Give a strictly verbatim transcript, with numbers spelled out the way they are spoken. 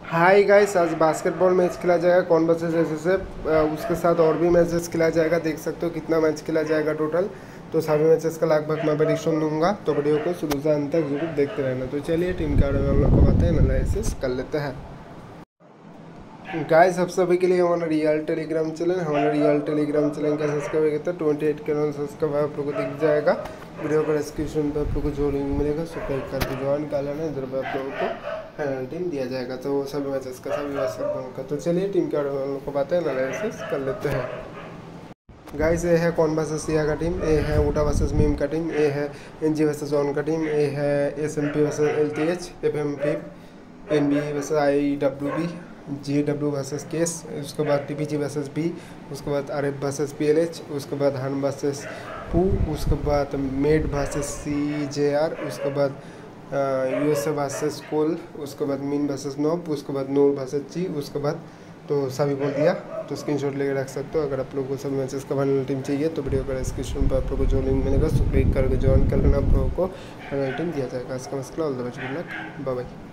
हाय guys, आज basketball match खेला जाएगा कौन वर्सेस एसएसएफ। उसके साथ और भी मैचेस खेला जाएगा। देख सकते हो कितना मैच खेला जाएगा टोटल। तो सभी मैचेस का लगभग मैं प्रेडिक्शन दूंगा, तो वीडियो को शुरू से अंत तक जरूर देखते रहना। तो चलिए टीम के बारे में हम लोग को बातें एनालिसिस कर लेते हैं। गाइस, आप सभी के लिए हमारा रियल टेलीग्राम चैनल हमारा रियल टेलीग्राम चैनल का सब्सक्राइब किया तो ट्वेंटी एट के नाम सब्सक्राइब आप लोग को दिख जाएगा। वीडियो का डिस्क्रिप्शन पर आप लोग को जो लिंक मिलेगा सब्सक्राइब करके ज्वाइन कर लेना। इधर पर आप लोगों को फाइनल टीम दिया जाएगा, तो सभी मैचेस का सभी मैच का। तो चलिए टीम के बारे में हम लोग को बातें एनालिसिस कर लेते हैं। गाइस, ये है कौन वर्सेस सिया का टीम, ये है ऊटा वर्सेस मीम का टीम, ये है एनजी वर्सेस ऑन का टीम, ये है S M P versus L T H, F M P N B versus I W B, G W versus केस, उसके बाद T P G versus B, उसके बाद R F versus P L H, उसके बाद हन वर्सेस पू, उसके बाद मेड वर्सेस सी जे आर, उसके बाद यू एस ए वर्सेस कोल, उसके बाद मीन वर्सेस नोब, उसके बाद नूर वर्सेस ची, उसके बाद तो सभी बोल दिया। तो स्क्रीनशॉट लेके रख सकते हो। अगर आप लोगों को सभी मैचेस का फाइनल टीम चाहिए तो वीडियो का डिस्क्रिप्शन पर आप लोगों को जो लिंक मिलेगा उसको क्लिक करके ज्वाइन कर लेना। आप लोगों को फाइनल टीम दिया जाएगा। इसका मसला all the best, good luck, bye bye.